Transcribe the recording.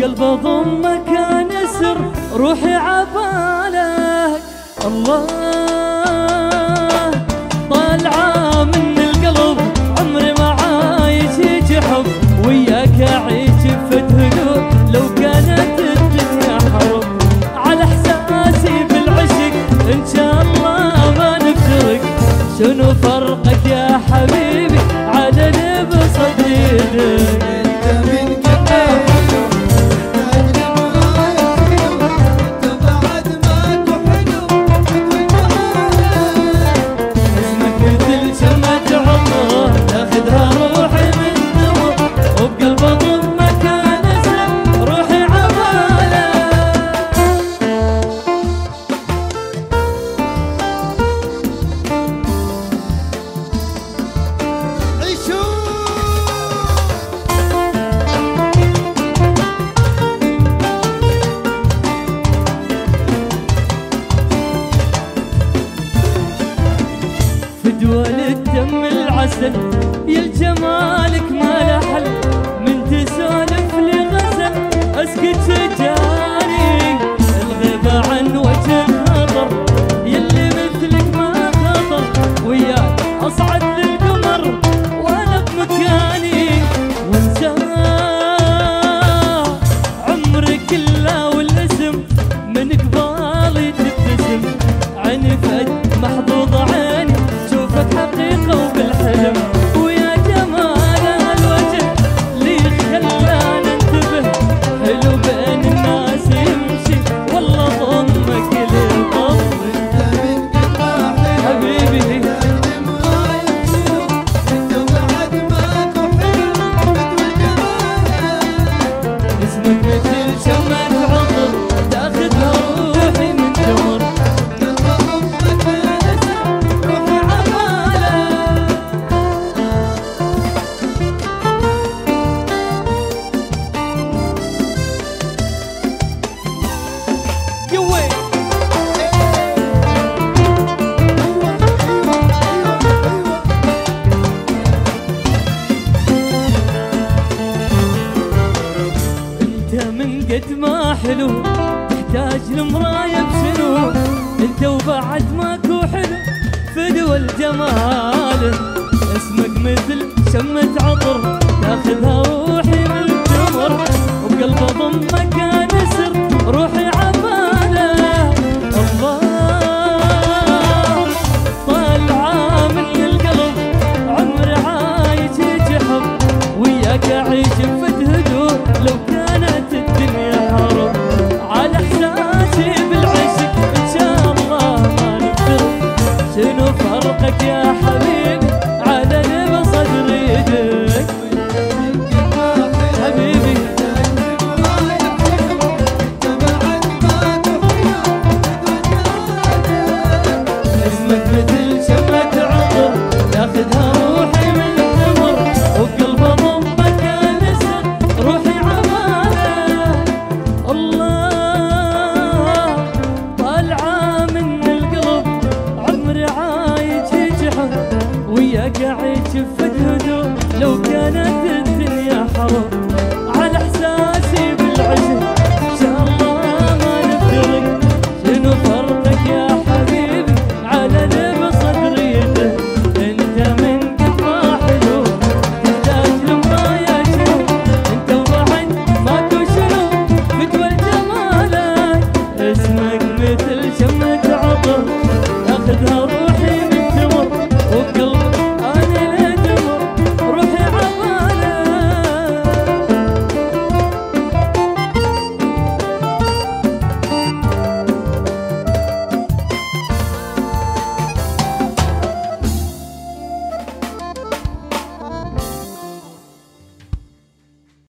وبقلب ضمك كان سر روحي عبالك. الله طالعة من القلب عمري ما عايشك حب، وياك اعيش بفتهدوء لو كانت الدنيا حرب. على احساسي بالعشق ان شاء الله ما نفترق، شنو فرقك يا حبيبي عدد بصديقك. انت من قدام دول الدم العسل يا الجمالك ما له حل، من تسولف لي غزل اسكت جاني الغيبة عن وجه خطر، يلي مثلك ما خطر وياك اصعد للقمر وانا بمكاني وانساه عمري كله والاسم من قبالي تبتسم، عيني فد محظوظ عيني حقيقة وبالحلم، ويا جمال هالوجه لي خلاني انتبه، حلو بين الناس يمشي والله ضمك للقلب. انت من قد ما حلو حبيبي تقدم رايك شنو، انت بعد ماكو حلو مثل جمالك. اسمك مثل شمعة عطر تاخذها روحي من جمر. من قد ما حلو تحتاج لمراية بشنو، انت وبعد ماكو حلو فدوى الجمال. اسمك مثل شمة عطر تاخذها روحي من الجمر، وبقلب ضمك كان سر روحي